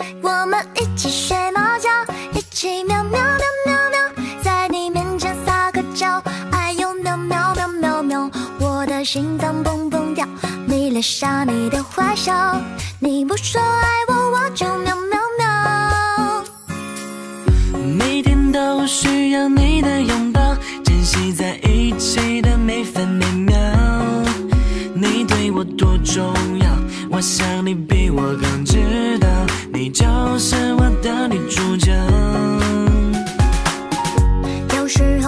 我们一起睡猫觉，一起喵喵喵喵喵，在你面前撒个娇，哎呦喵喵喵喵喵，我的心脏蹦蹦跳，你留下你的坏笑，你不说爱我，我就喵喵喵。 每天都需要你的拥抱，珍惜在一起的每分每秒。你对我多重要，我想你比我更知道，你就是我的女主角。 有时